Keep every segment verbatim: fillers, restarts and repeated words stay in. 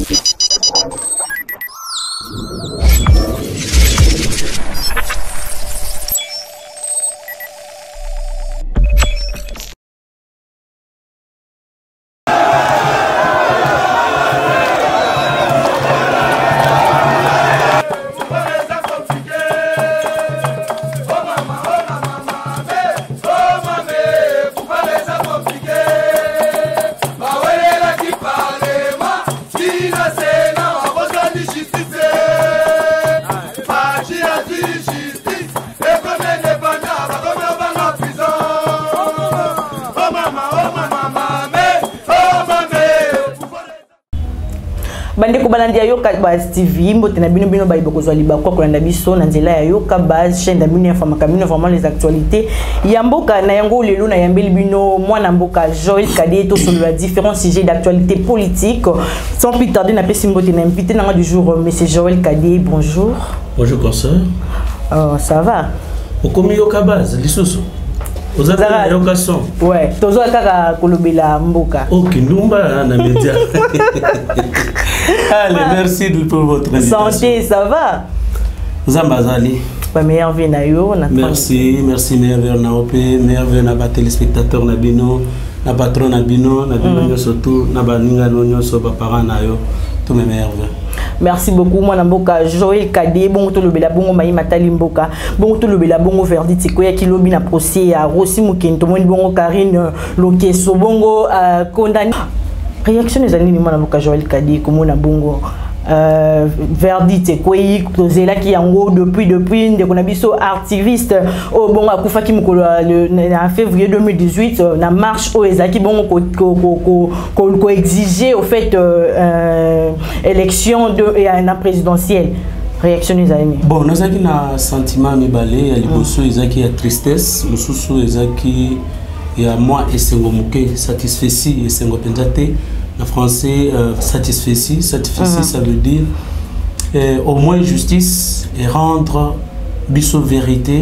Bande ko balandi ayoka base T V mbote na bino bino ba iboko zwa libakwa ko landa biso na nzela ayoka base chaîne da bino informa kamino vraiment les actualités ya mboka na yango lelo na yambeli bino mwana mboka Joël Kadé to sur les différents sujets d'actualité politique sans plus tarder na pesi mbote na invité na du jour monsieur Joël Kadé. Bonjour. Bonjour concert. Oh, ça va? Okomi yoka base lisusu. Vous avez la location. Ouais, tozo kaka kolobela mboka. OK, numba na média. Allez, merci pour votre invitation. Santé, ça va? Zambazali. Pas meilleur vie na yo na. Merci, merci meilleur vie na op, meilleur vie na ba téléspectateur na bino, na patron na bino, na bino surtout na ba ninga no so ba parents na yo. Tous mes meilleurs vœux. Merci beaucoup mwana mboka Joël Kadé bongo to lobela bongo mayi matali mboka bongo to lobela bongo verdict ko ya kilobi na procès ya Rossi Mukento moni bongo Karine Lokeso bongo condamné réaction des années mwana mboka Joël Kadé komona bongo Euh, verdict quoi là qui en depuis depuis de konabiso activiste au bon akufa ki mukolo en février deux mille dix-huit na marche au ezaki bon ko ko ko ko exiger au fait euh, élection de et à présidentielle. Réaction des amis. Bon, nous avons un sentiment mibalé, il y a liboso ezaki ya tristesse, mususu ezaki ya moi esengo muke satisfait esengo pendate. En français, euh, satisfait, satisfait, uh-huh. Ça veut dire euh, au moins justice et rendre biso vérité,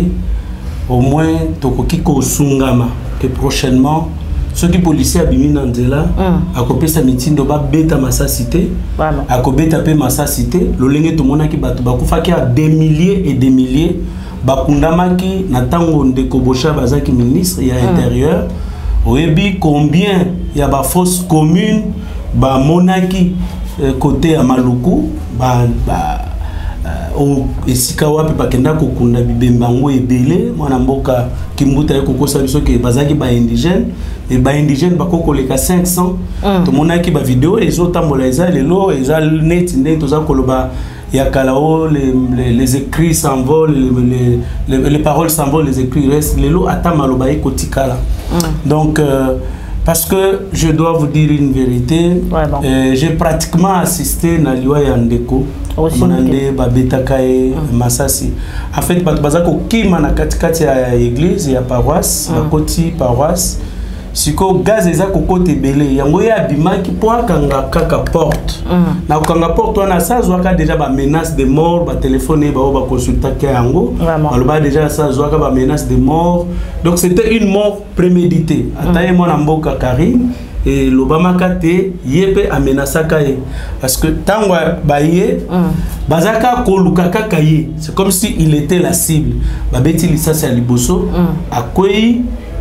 au moins tokoki ko sungama que prochainement ceux qui policiers abimi nandela a copé sa mitindo ba beta massa cité a kobeta pe massa cité lolenge to mona ki batu bakufaki a des milliers et des milliers bakundamaki na tango ndeko Bosha bazaki ministre ya intérieur oyebi combien il y a ba fausse commune ba monaki euh, côté à Maluku ba ba euh, au esika wapi bakenda kokunda bibembango ebele mwana mboka kimbuta yeko kosa biso ke bazaki ba indigène et ba indigène bakoko leka cinq cents to monaki ba vidéo ezotambola eza lelo eza net net toza koloba ya kalao les, les les écrits s'envolent les, les, les, les paroles s'envolent les écrits restent lelo atamaloba ekotikala donc euh, parce que je dois vous dire une vérité, ouais, bon. euh, j'ai pratiquement assisté à l'Iwa Yandeko, Monande, Babetakae, Massasi. En fait, Bazako Kima na katikati ya église, ya paroisse, la koti paroisse. Siko gaz ezako kote belé, yango ya bimaki po akanga kaka porte. Na kanga porte wana sa zwaka déjà ba menace de mort, ba téléphoner ba ba consulter ke yango. Aloba déjà sa zwaka ba menace de mort. Donc c'était une mort préméditée. Ataye mona mboka Karine et l'Obama kate yepe amenasa kaye parce que tango baye bazaka koluka kakaye. C'est comme si il était la cible. Ba beti lisasa liboso akoyi.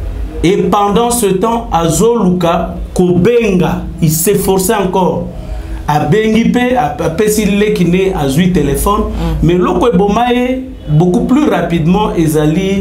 Et pendant ce temps, Azoluka, Kobenga, il s'efforçait encore. À Bengipe, à Pesile qui n'est à huit téléphones. Mais l'Oko Bomaye, beaucoup plus rapidement, Ezali,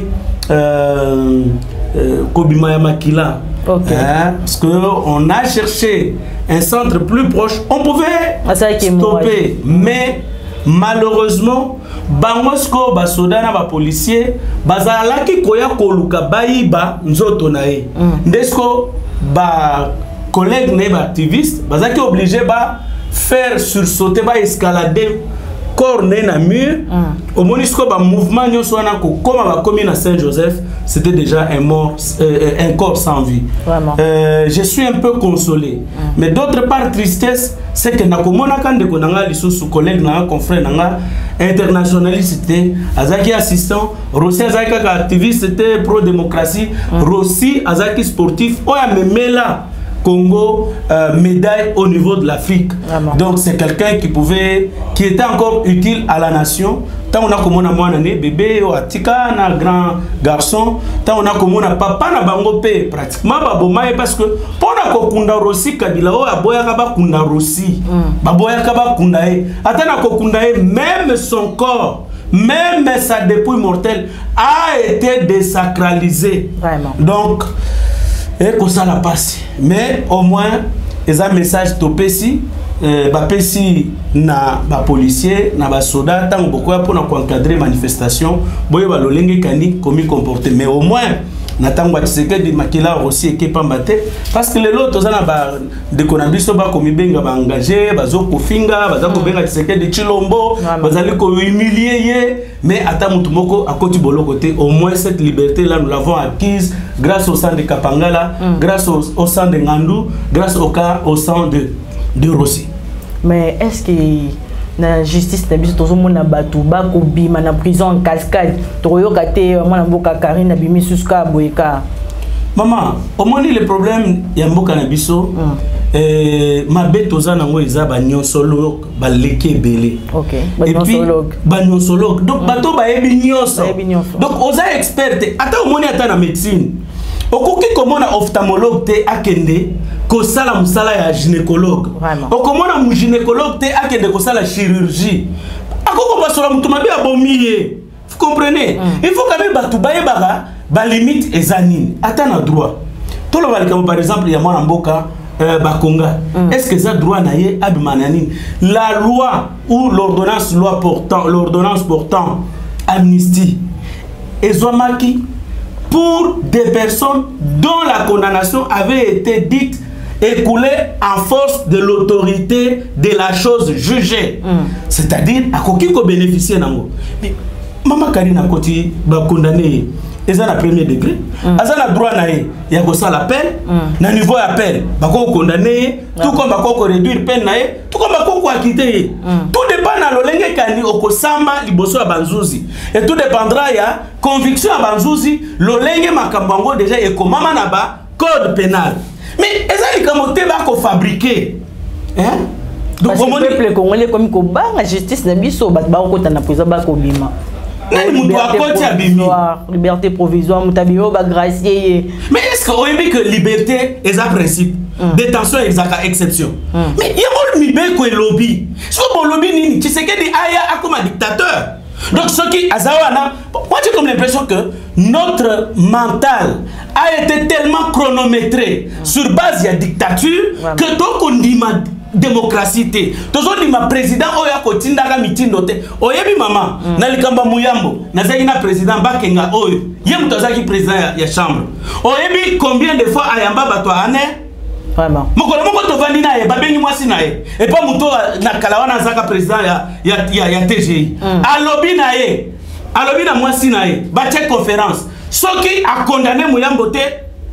euh, euh, Kobimaya Makila. Okay. Hein, parce qu'on a cherché un centre plus proche, on pouvait ah, stopper. Mais malheureusement, bangosko basodana ba policier bazalaki koya koluka bayiba nzoto nae ndesko ba collègue ne ba activiste bazaki obligé ba faire sursauter ba escalader corps na mur au monisco ba mouvement nyoso wana ko koma ba komi na Saint-Joseph c'était déjà un mort euh, un corps sans vie. Euh, je suis un peu consolé mm. mais d'autre part tristesse c'est que nakomona kande ko nanga lisusu collègue nanga confrère nanga internationaliste azaki assistant Rossi azaki activiste c'était pro démocratie mm. Rossi azaki sportif oya memela Congo, euh, médaille au niveau de l'Afrique. Donc c'est quelqu'un qui pouvait, qui était encore utile à la nation. Tant on a comme on a mon année, bébé, ou atika, na grand garçon, tant on a comme on a papa na bango pe pratiquement babomaye parce que pour na kokunda Rossi Kabila o aboya kaba kunda Rossi, baboya kaba kunda e, atana kokunda e, même son corps, même sa dépouille mortelle a été désacralisée. Vraiment. Donc et que ça la passe. Mais au moins, ils ont un message topé si, bapesi na ba policier, na ba soldat, tant beaucoup pour encadrer manifestation, boye ba lolenge kani komi comporter. Mais au moins, natango atiseke di makila aussi équipe mbaté parce que les autres za na ba de konabiso ba komi benga ba engagé, bazo ko finga, bazo ko benga tiseke di Chilombo, bazali ko humilier ye, mais ata mutu moko akoti bolo côté. Au moins cette liberté là nous l'avons acquise grâce au sang de Kapangala, mm. grâce au, au sang de Ngandou, grâce au cas au sang de de Rossi. Mais est-ce que la justice na biso tozo mona batu ba ko bima na prison en cascade toyo kate mwana mboka Karine na bimi suska boyeka? Maman, au moins le problème ya mboka na biso mm. eh mabe toza nango eza ba nyonsolo ba leke belé. OK. Ba nyonsologue. Ba nyonsologue. Donc mm. bato ba yebi nyonso. Donc oza experte ata au moins ata na médecine. Okoki komona ophtalmologue te akende ko sala musala ya gynécologue. Okomona mu gynécologue te akende ko sala chirurgie. Akoko basola mutu mabe abomiye. Vous comprenez? Mm. Il faut quand même batu baye bara ba limite ezanine. Ata na droit. To lo balika par exemple ya mwana mboka euh, Bakonga. Mm. Est-ce que ça droit na ye abimananine? La loi ou l'ordonnance loi portant l'ordonnance portant amnistie ezomaki pour des personnes dont la condamnation avait été dite écoulée en force de l'autorité de la chose jugée. Mm. C'est-à-dire, à qui ko bénéficier nango. Maman Karine a koti ba condamné ils ont le premier degré. Mm. Ils ont le droit naé. Il y a que ça la peine. Mm. Na niveau à peine. Bako condamné. Tout comme bako réduire peine naé. Tout comme bako acquitter. Mm. Tout dépend na lolenge kani okosamba liboso ya banzuzi. Et tout dépendra ya conviction à banzuzi. Lolenge makambango déjà et comment manaba code pénal. Mais ils ont comme te bako fabriquer. Hein? Donc comment le peuple congolais comme ko banga justice na biso ba ba ko tana prison ba ko bima. Liberté provisoire, mutabio ba gracier. Mais est-ce qu'on dit que liberté est un principe, mm. détention est une exception? Mm. Mais il y a un mibé ko lobby. Ce que lobby ni, tu sais que des aya comme un dictateur. Donc ce qui azawana, moi j'ai comme l'impression que notre mental a été tellement chronométré mm. sur base de la dictature ouais. que donc on dit démocratie té tozo ni ma président oya kotinda ka mitindo té oyebi mama mm. na likamba muyambo na zaki na président bakenga oyo yem tozaki président ya, ya chambre oyebi combien de fois ayamba bato ane vraiment mokolo moko to vandi na ye babengi mwasi na ye et pas muto na kalawana zaka président ya ya ya, ya T G I mm. alobi na ye alobi na mwasi na ye ba check conférence soki a condamné muyambo té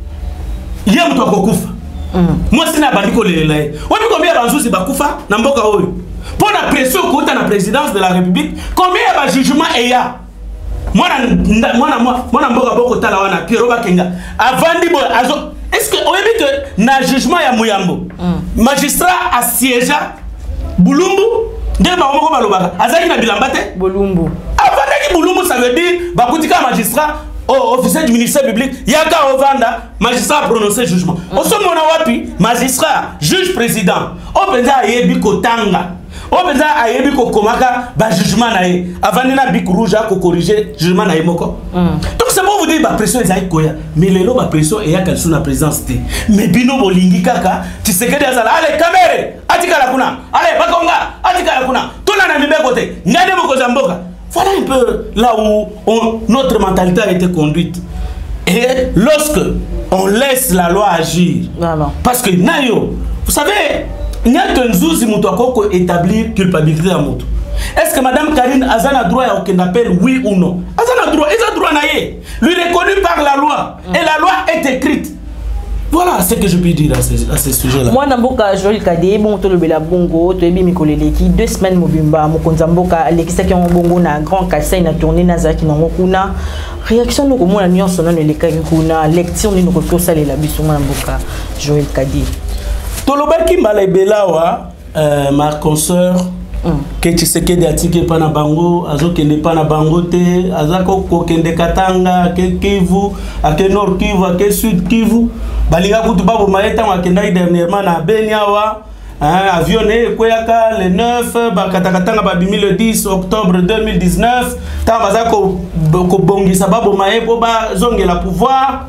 yem to kokufa. Mm. Moi c'est na bandiko lelela ye. Woni combien banzuzi bakufa na mboka oyo. Pour la pression kota na présidence de la République, combien ba jugement eya. Mwana mwana mwana mboka boko tala wana Pierrot Bakenga. Avandi bo azo est-ce que on dit que na jugement ya Muyambo. Mm. Magistrat a siégé Bulumbu de ba moko balobaka. Azaki na bilamba te Bulumbu. Avandi Bulumbu ça veut dire bakutika magistrat oh, officier du ministère public, Yaka Ovanda, magistrat a prononcé jugement. Mm. Au sommet, on a wapi, magistrat, juge président. On peut dire Ayebi Kotanga. On peut dire Ayebi Kokomaka, bah jugement nae. Avant de na bic rouge à corriger jugement nae moko. Donc c'est pour vous dire bah pression est koya. Mais les lots bah pression est à sous la présidence té. Mais bino bolingi kaka, tu sais que des ala, allez caméra, atika la kuna, allez Bakonga, atika la kuna. Tout là na mibé côté. Ngade moko zamboka. Voilà un peu là où on, notre mentalité a été conduite. Et lorsque on laisse la loi agir, non, non. Parce que Nayo, vous savez, il y a qu'un zouzi moutouakoko établir culpabilité à moutou. Est-ce que Madame Karine a droit à aucun appel, oui ou non? A droit, il a droit naïe. Lui reconnu par la loi. Mm. Et la loi est écrite. Voilà ce que je peux dire à ce, à ce sujet-là. Moi, Namboka, Joël Kadé, bon, tu le bela bongo, tu es bien Mikoleleki, deux semaines mobimba, Mokonzamboka, Alexis qui ont bongo na grand cassé, na tourné na zaki na mokuna. Réaction nous comment la nuance sonne les cas kuna, lecture nous refuse ça les labis sur Namboka, Joël Kadé. Tolobaki Malebelawa, euh, ma consoeur, que tu sais que Diatike Pana Bango, Azo Kende Pana Bangote, Azako Kende Katanga, que Kivu, à que Nord Kivu, à que Sud Kivu, Baliga Kutubabu Maeta, à Kendai dernièrement à Benyawa, avionné Kweyaka le neuf, Bakatakatanga Babimi le dix octobre deux mille dix-neuf, Tabazako Bongi Sababo Maebo, Zonge la pouvoir,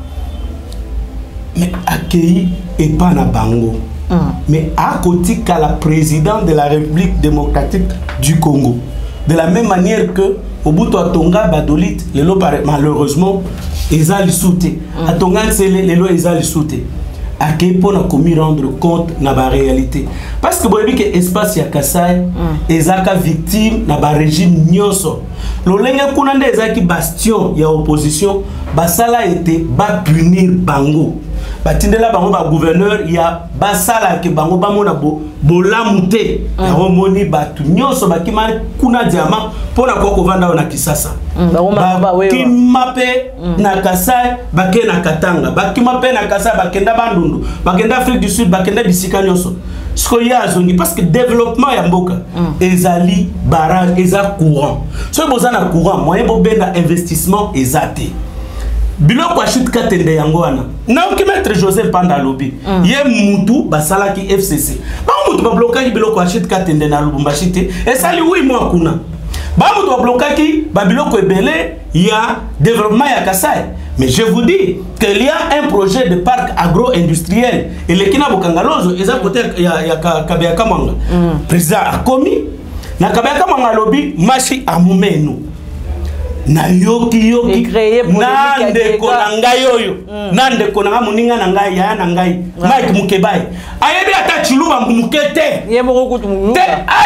mais accueilli et Pana Bango. Mm. Mais à côté qu'à la présidente de la République démocratique du Congo. De la même manière que au bout de Tonga Badolit, les lots malheureusement, ils ont sauté. À Tonga, c'est les lots ils ont sauté. À quel point on a commis rendre compte de la réalité. Parce que vous voyez que l'espace ya Kasai, ils ont victime de la régime Nyoso. Le lengue kunande ezaki bastion ya opposition, basala été ba punir Bango. Batindela bango ba gouverneur ya basala ke bango ba mona bo bolamute ya romoni batu nyoso bakima kuna diama pona ko kovanda na Kisasa ba kimape na Kasai bake na Katanga bakima pe na Kasai bakenda bandundu bakenda Afrique du Sud bakenda bisika nyoso sko ya zongi parce que développement ya mboka ezali barrage eza courant so bozana courant moyen bo benda investissement ezate biloko achit katende yango wana na ki maître Joseph Panda lobi mm. ye mutu basala ki F C C ba mutu ba bloquer biloko achit katende na Lubumbashi te et sali oui moi kuna ba mutu ba bloquer ki ba biloko ebele ya développement ya Kasai. Mais je vous dis qu'il y a un projet de parc agro-industriel et le kina bokangalozo eza côté ya ya Kabea Kamanga mm. président a commis na Kabea Kamanga lobi machi amumenu na yoki yoki nande konanga yoyo nande konanga muninga na ngai ya na ngai Mike Mukebai ayebi ata chiluba mukete yebo ko tumuba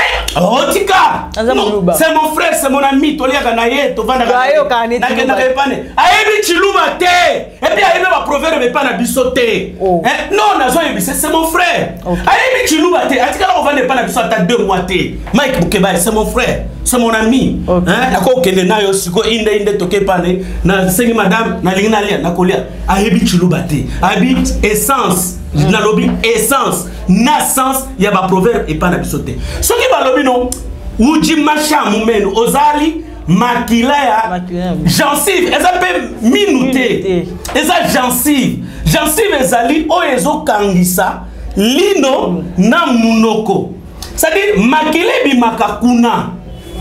otika c'est mon frère c'est mon ami toliaka na ye to vanda na kenda repane ayebi chiluba te et puis ayebi ba proverbe be pana bisote eh non nazo yebi c'est mon frère ayebi chiluba te atika la vanda pana bisote ta deux mois te Mike Mukebai c'est mon frère c'est mon ami hein nako kende nayo siko inde inde toke pane na sengi madame na lingina lia na kolia ayebi chiluba te ayebi essence na lobby essence naissance ya ba proverbe et pas na bisote soki ba lobby non uji macha mumenu ozali makila ya gencive eza pe minuté eza gencive gencive ezali o ezo kangisa lino na munoko c'est-à-dire makile bi makakuna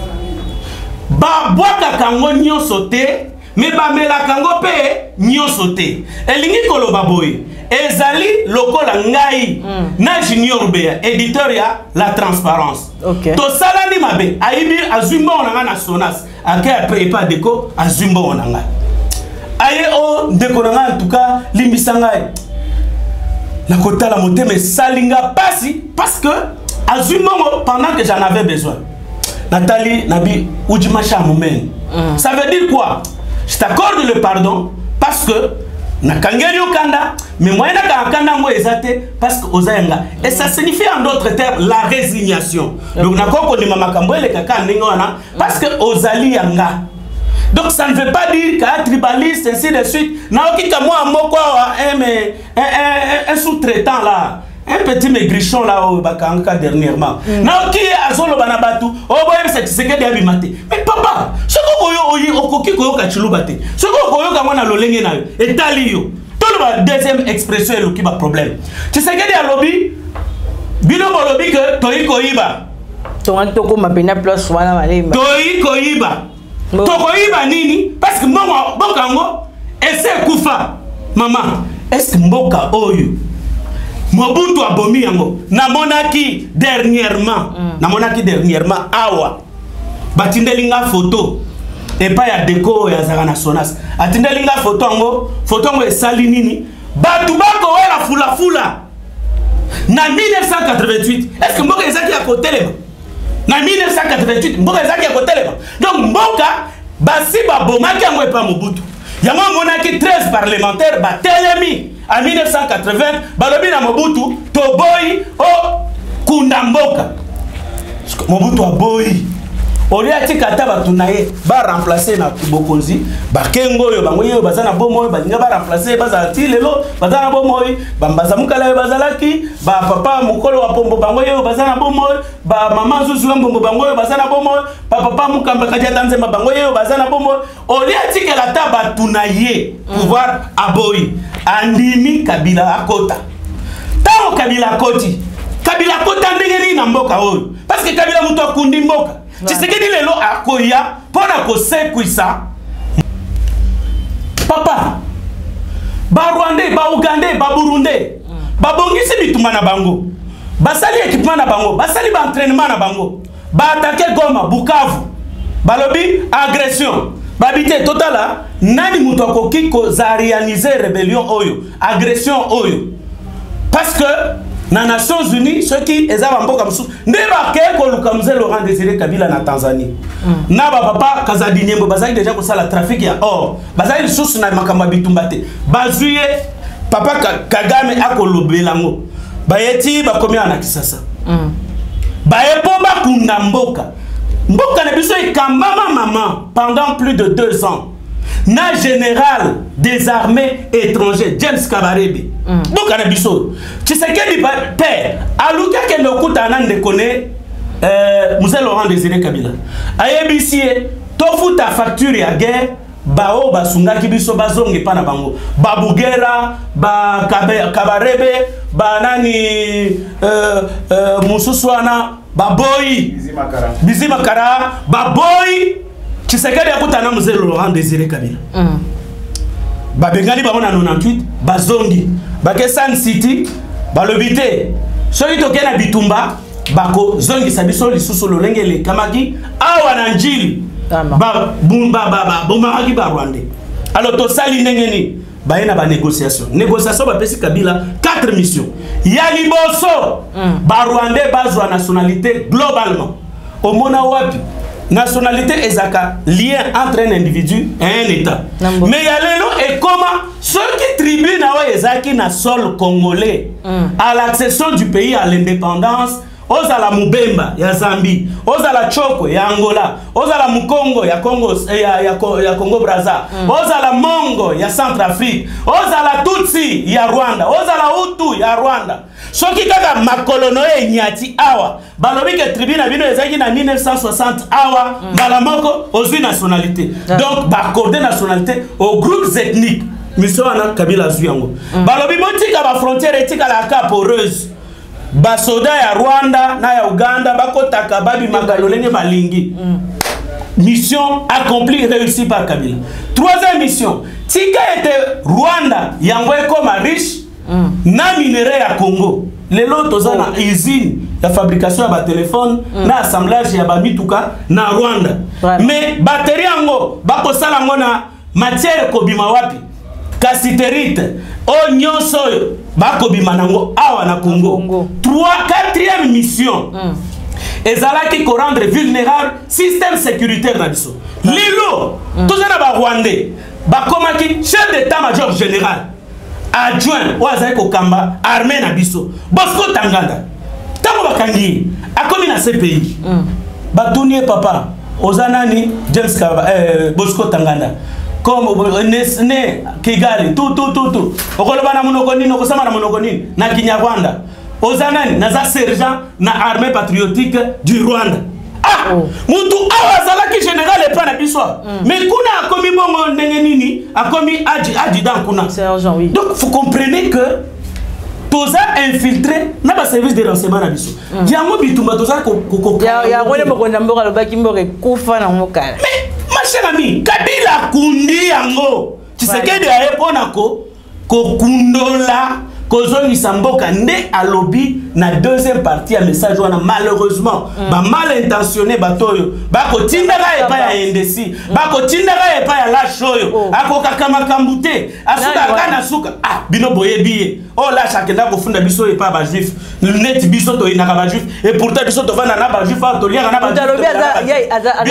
ba bwaka kango nyoso te me ba mela kango pe nyoso te elingi koloba boye ezali lokola ngai mm. na junior bea éditeur ya la transparence okay. To sala ni mabe aibi azumba onanga na Sonas ake après pas déco azumba onanga aye o ndeko nanga en tout cas limbisanga na kota la moteme salinga pasi parce que azumba pendant que j'en avais besoin Nathalie Nabi Ujimacha Moumen. Mm. Ça veut dire quoi? Je t'accorde le pardon parce que na kangeli okanda mais moi na kanda ngo ezate parce que ozayenga et ça signifie en d'autres termes la résignation. Okay. Donc na koko ni mama kambwele kaka ndingona parce que ozali yanga. Donc ça ne veut pas dire qu'un tribaliste ainsi de suite na okika moi moko un un un sous-traitant là. Un petit maigrichon là au Bakanka dernièrement. Mm. Na qui azolo banabatu, oh boy c'est ce que dia bimate. Mais papa, ce que koyo oyi okoki koyo ka chulubate. Ce que koyo ka mona lolenge na yo, etali yo. Tout le deuxième expression est le qui ba problème. Tu sais que dia lobby bino lobby que toi koyiba. Ton toko mapena plus wana malemba. Toi koyiba. To koyiba nini? Parce que mama bokango ese kufa. Maman, est-ce que mboka oyo Mobutu abomi yango na monaki dernièrement mm. na monaki dernièrement awa batindelinga photo et pas ya déco ya zaka na Sonas atindelinga photo yango photo yango esali nini batu bako wela fula fula na mille neuf cent quatre-vingt-huit est-ce que mboka ezaki ya kotelema na mille neuf cent quatre-vingt-huit mboka ezaki ya kotelema donc mboka basi babomaki yango epa Mobutu yango monaki treize parlementaires batelemi en mille neuf cent quatre-vingts, balobi na Mobutu, Toboy, oh, Kundamboka. Mobutu a boy. olia tika ta batunaye ba remplacer na bokonzi ba kengo yo bango yo bazana bomo balinga ba remplacer baza ti lelo bazana bomo ba mbaza mukala bazalaki ba papa mukolo wa pombo bango yo bazana bomo ba mama zuzu mbombo bango yo bazana bomo ba papa mukamba kadia tanze bango yo bazana bomo olia tika la ta batunaye pouvoir aboyi andimi Kabila akota tango Kabila akoti Kabila akota ndenge na mboka oyo parce que Kabila muto akundi mboka Tshisekedi lelo akoya pona ko sekwisa papa ba Rwandais ba Ougandais ba Burundais ba bongisi bituma na bango basali équipement na bango basali ba entraînement na bango ba attaquer Goma Bukavu balobi agression babité totala nani muto akoki ko za réaliser rébellion oyo agression oyo parce que na Nations Unies ceux qui ezaba mboka musu ndeba ke ko luka mzee Laurent Désiré Kabila na Tanzanie mm. na ba papa Kazadi Nyembo bazali déjà ko sala trafic ya or bazali susu na makamba bitumbate bazuye papa Kagame akolobelango bayeti bakomia na Kisasa mm. bayepo bakunda mboka mboka na biso ikambama maman pendant plus de deux ans na général des armées étrangers James Kabarebe donc na biso Tshisekedi père aluka ke ndokuta na ndekone euh Mzee Laurent Désiré Kabila ayebisi tofuta facture ya guerre bao basungaki biso bazonge pana bango babugera ba Kabarebe ba nani euh euh mususwana baboyi bizimakara bizimakara baboyi Tshisekedi akutana Mzee Laurent Désiré Kabila mm. babengali bango na quatre-vingt-dix-huit bazongi bake Sun City balobite soki tokena bitumba bako zongi sabiso lisusu lolenge le kamaki awa na njili ba bumba baba bomaki ba Rwanda alors to sali ndengeni baena ba négociation négociation ba pesi Kabila quatre missions ya liboso mm. ba Rwanda bazwa nationalité globalement au mona wapi nationalité ezaka lien entre un individu et un état. Nambo. Mais yalelo et comment ceux qui tribuent na ezaki na sol congolais mm. à l'accession du pays à l'indépendance ozala Mubemba ya Zambie, ozala Choko ya Angola, ozala Mukongo ya Congo ya ya, ya Congo Brazza, mm. ozala Mongo ya Centrafrique, ozala Tutsi ya Rwanda, ozala Hutu ya Rwanda. Soki kaka makolono e nyati awa balobi ke tribune bino ezaki na mille neuf cent soixante awa mm. balamoko ozi nationalité yeah. donc ba accorder nationalité aux groupes ethniques mission na Kabila zuyango mm. balobi motika ba frontière etika la ka poreuse ba soda ya Rwanda na ya Uganda bakotaka babi magalolenge balingi mm. mission accomplie réussie par Kabila. Troisième mission tika était Rwanda yango comme riche mm. na minerai ya Congo lelo toza na oh. usine ya fabrication ya ba téléphone mm. na assemblage ya ba mituka na Rwanda ouais. mais batterie yango bakosala ngo na matière kobima wapi casiterite o nyonso bakobima nango awa na Congo, Congo. Trois quatrième mission mm. ezalaki ko rendre vulnérable système sécuritaire na biso ouais. lelo mm. toza na ba Rwandais bakomaki chef d'état-major général adjoint wazai ko kamba armée na biso Bosco Tanganda tango bakangi akomi na C P I mm. batunie papa ozanani James Kaba eh, Bosco Tanganda comme ne ne Kigali tout tout tout tout okoloba na monoko nini okosama na monoko nini na Kinyarwanda ozanani na za sergent na armée patriotique du Rwanda ah oh. Mutu awazalaki général et pas na biso mm. mais kuna akomi bongo ndenge nini akomi aji aji dan kuna sergent oui donc vous comprenez que toza infiltré na ba service de renseignement na biso mm. yango bitumba toza ko ko ya ya wole mokonda mboka lobaki mbore kufa na mokala mais ma chère amie Kabila kundi yango Tshisekedi ayepona ko ko kundola Kozo Nisamboka nde alobi na deuxième partie à message wana malheureusement mm. ba mal intentionné batoyo ba ko tindaka e pa ya Ndesi mm. ba ko tindaka e pa ya la shoyo oh. akoka kama kambute asuka kana suka ah bino boyebi oh la chakenda ko funda biso e pa ba juif net biso to inaka ba juif et pourtant biso to vana na ba juif to liaka na ba juif alobi aza yai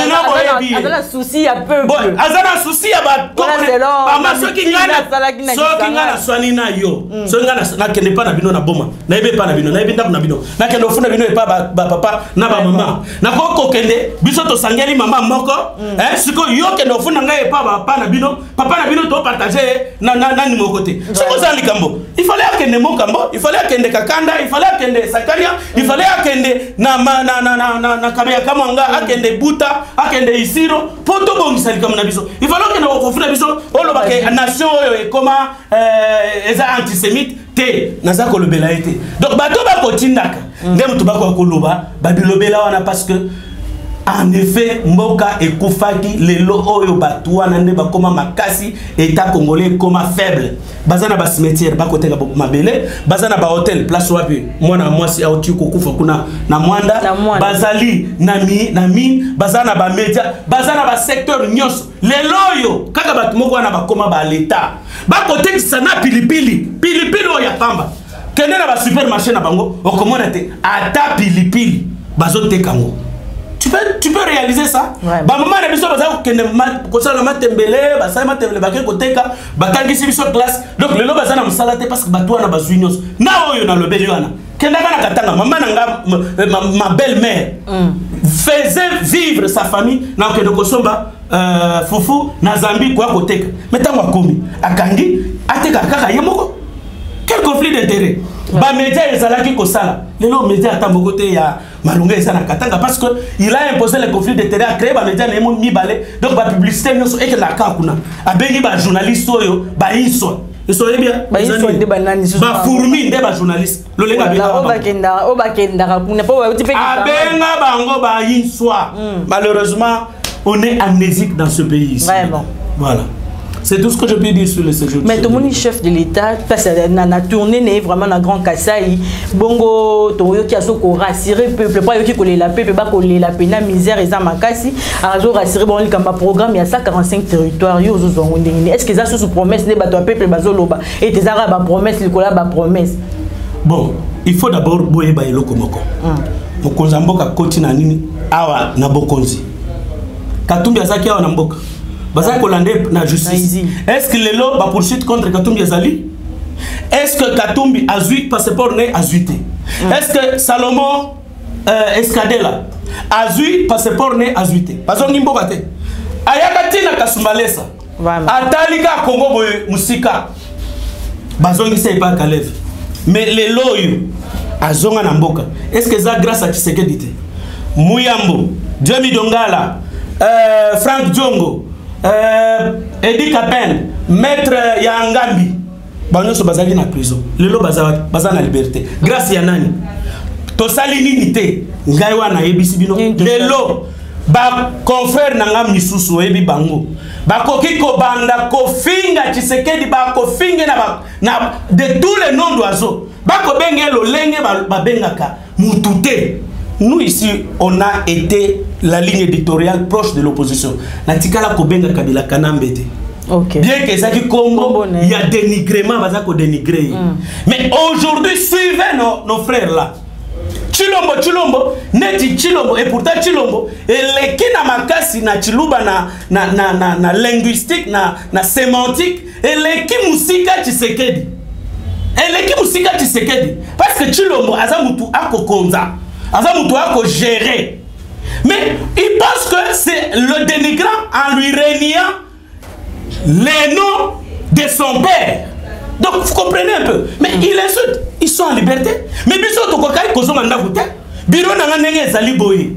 aza aza souci ya peuple bon aza na souci ya ba to ba ma soki ngana soki ngana swani na yo soki ngana na kende pas na bino na boma na ebe pas na bino na ebe ndako na bino na kende ofuna bino epa ba, ba papa na ba mama na ko kende biso to sangeli mama moko mm. eh siko yo kende ofuna ngai epa ba papa na bino papa na bino to partager na na na ni côté siko za likambo il fallait akende mokambo il fallait akende kakanda il fallait akende sakaria mm. il fallait akende na na na na na, na kabya kamanga mm. akende buta akende isiro poto bongisa likambo na biso il fallait akende ofuna biso olo ba ke nation oyo comment euh eza antisémite te naza ko lobela été donc bato ba ko tindaka ndem to ba ko koloba ba bilobela wana parce que en effet mboka ekufaki lelo oyo batwa na nde ba koma makasi état congolais koma faible bazana ba cimetière ba ko tenga mabele bazana ba hôtel place wapi mwana mwasi au tiko kufa kuna na mwanda bazali na mi na mi bazana ba média bazana ba secteur nyos lelo oyo kaka batu moko wana ba koma ba l'état ba ko tekisa na pilipili pilipili oya pamba kende na ba supermarché na bango okomona te ata pilipili bazote kango. Tu peux, tu peux réaliser ça. Bah maman a besoin de que ne ça le matembele, bah ça matembele, bah que côté ka, bah quand ici sur classe. Donc le loba ça na msalate parce que bah toi na bazuinos. Na oyo na le beliana. Kenda na katanga maman nga ma belle-mère faisait vivre sa famille na que de kosomba euh fufu na Zambie kwa côté ka. Metango komi akangi ateka kaka yemoko. Quel conflit d'intérêt? Ba média ezalaki ko sala. Lelo média atambo côté ya malunga ezana katanga parce que il a imposé le conflit d'intérêt à créer ba média na mo mibale donc ba publicité nyoso et que la kakuna abengi ba journaliste oyo ba iso. Ils sont bien. Ba iso de banani so. Ba fourmi de ba journaliste. Lo lenga benga. O ba kenda, o ba kenda kuna po ba tipe. Abenga bango ba iso. Malheureusement, on est amnésique dans ce pays ici. Vraiment. Voilà. C'est tout ce que je peux dire sur le séjour. Mais tout le monde chef de l'État, parce que na tournée n'est vraiment un grand Kassai. Bongo, Toyo qui a soko rassurer peuple, pas qui coller la peuple, pas coller la peine, misère et ça makasi. Alors rassurer bon comme programme, il y a ça quarante-cinq territoires. Yo zo zongondeni. Est-ce que ça sous promesse ne bato peuple bazoloba et tes arabes promesse, le kola ba promesse. Bon, il faut d'abord boyer ba eloko moko. Mokonza mboka koti na nini awa na bokonzi. Katumbi azaki awa na mboka. Baza Kolande na justice. Est-ce que les lois va poursuite contre Katumbi Azali? Est-ce que Katumbi a huit passeports né à huit? Est-ce que Salomon euh, Escadela a huit passeports né à huit? Parce qu'on nimbo bate. Ayakati na Kasumbalesa. Atalika Congo boye musika. Bazongi sait pas Kalev. Mais les lois azonga na mboka. Est-ce que ça grâce à Tshisekedi? Muyambo, Djemi Dongala, euh, Frank Djongo. Euh, Edi Kapen, maître Yangambi, banyoso bazali na prison. Lelo bazali bazali na liberté. Grâce ya nani? Tosali ninité. Ngai wana yebisi bino. Lelo ba confrère nanga misusu ebi bango. Ba koki ko banda ko finga Tshisekedi ba ko finga na ba na de tous les noms d'oiseaux. Ba ko bengelo lenge ba bengaka mutute. Nous ici, on a été la ligne éditoriale proche de l'opposition. Natikala Kobenga Kabila Kanambete. Okay. Bien que ça qui Congo, il y a dénigrement, va ça dénigrer. Mm. Mais aujourd'hui, suivez nos, nos frères là. Chilombo, Chilombo, neti Chilombo, et pourtant Chilombo, et les qui na makasi na Chiluba na na na na, na linguistique, na na sémantique, et les qui musika Tshisekedi. Et les qui musika Tshisekedi. Parce que Chilombo, azamutu akokonza. Azamutu ako gérer. Mais il pense que c'est le dénigrant en lui régnant les noms de son père. Donc vous comprenez un peu. Mais mm. il insulte. Ils sont en liberté. Mais biso to kokai kozo manda kute. Biro nanga nenge zali boye.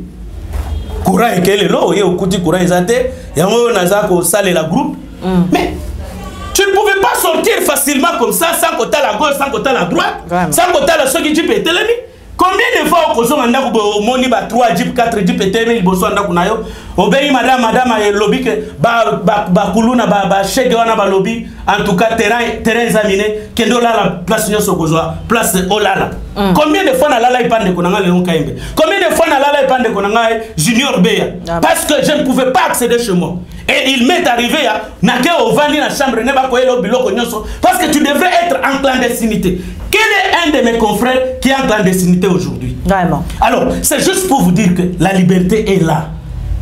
Kura ekele lo ye okuti kura ezate. Yango nazako sale la groupe. Mm. Mais tu ne pouvais pas sortir facilement comme ça sans côté à la gauche, sans côté à la droite, vraiment. Sans côté à la ceux qui dit pételemi. Combien de fois au Kozo manda ko moni ba trois jeep quatre jeep pételemi boso anda kunayo. Obéi madame madame et lobby que ba ba ba kuluna ba ba chege wana ba lobby en tout cas terrain terrain examiné kendo la la place nyoso kozwa place olala. Mm. Combien de fois na lala ipande konanga Léon Kaimbe? Combien de fois na lala ipande konanga Junior Beya? Ah, parce que je ne pouvais pas accéder chez moi. Et il m'est arrivé à nake au vandi na chambre ne ba ko elo biloko nyoso parce que tu devrais être en clandestinité. Quel est un de mes confrères qui est en clandestinité aujourd'hui? Vraiment. Alors, c'est juste pour vous dire que la liberté est là.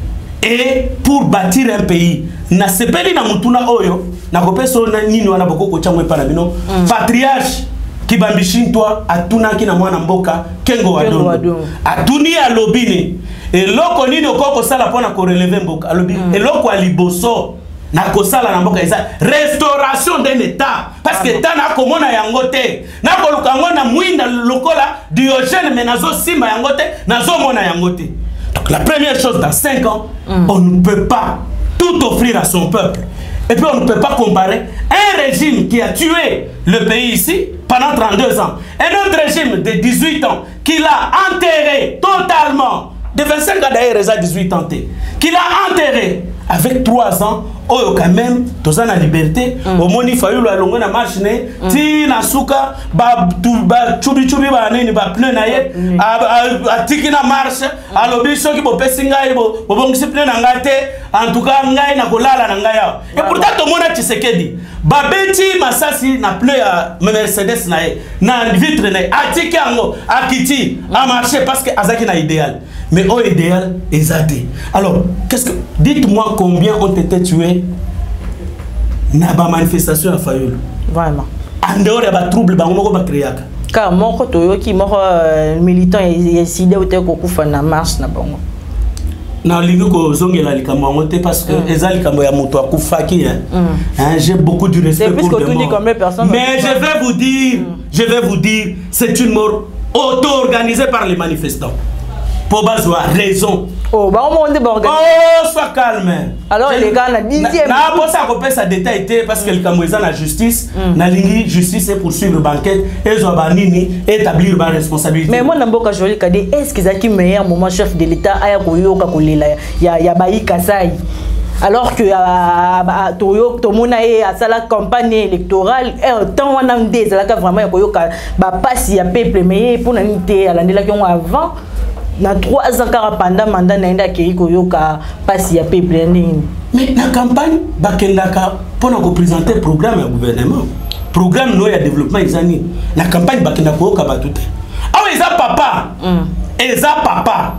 Et pour bâtir un pays, na sepeli na mutuna oyo, na kopeso na nini wana boko ko chamwe para bino, patriarche Kibambishin toi atuna ki na mwana mboka kengo wadondo atuni alobine eloko nini okoko sala pona ko relever mboka alobi eloko aliboso na kosala na mboka eza restauration d'un état parce que ta na komona yango te na koluka ngo na mwinda lokola Diogène mais nazo simba yango te nazo mona yango te. Donc la première chose, dans cinq ans mm. on ne peut pas tout offrir à son peuple. Et puis on ne peut pas comparer un régime qui a tué le pays ici pendant trente-deux ans, un autre régime de dix-huit ans qui l'a enterré totalement, de vingt-cinq ans d'ailleurs, il a dix-huit ans, qui l'a enterré avec trois ans. Oh, quand même, tous en liberté. Au moins, il fallait le long na marche ne. Ti na suka ba tu ba chubi chubi ba ne ba pneu na ye. A tiki na marche. A lobi so ki bo pesinga ye bo bo bongisi pneu na ngate. En tout cas, ngai na kolala na ngaya. Et pourtant, tout le monde a Tshisekedi. Ba beti masasi na pneu ya Mercedes na ye. Na vitre na ye. A tiki ango a kiti a marcher parce que azaki na idéal. Mais au idéal, ezate. Alors, qu'est-ce que dites-moi combien ont été tués na ba manifestation à Fayulu. Vraiment. En dehors ya ba trouble ba ngoko ba créaka. Car moko toyoki moko militant décidé ote ko kufa na marche na bango. Na lingi ko zongela likambo ngote parce que eza likambo ya moto akufaki hein. Hein, j'ai beaucoup de respect pour le mort. Mais je vais vous dire, je vais vous dire, c'est une mort auto-organisée par les manifestants. Pour basoa raison. Oh, bah on monte border. Oh, sois calme. Alors les gars, la dixième. Na pour ça qu'on peut ça détail parce que le Cameroun la justice, na lingi justice est poursuivre banquette et zo banini établir ba responsabilité. Mais moi namboka joli kade est-ce qu'ils a qui meilleur moment chef de l'état aya koyoka kolela ya ya bayi kasai. Alors que à Toyo Tomona et à la campagne électorale tant on a des là vraiment koyoka ba passe ya peuple mais pour n'ité à l'année là qui ont avant. Na trois ans car pendant mandat naenda keiko yoka pasi ya peuple nini. Mais la campagne bakendaka pour nous présenter programme au gouvernement. Programme no ya développement exani. La campagne bakendaka yoka batute. Ah oui, ça papa. Eza papa.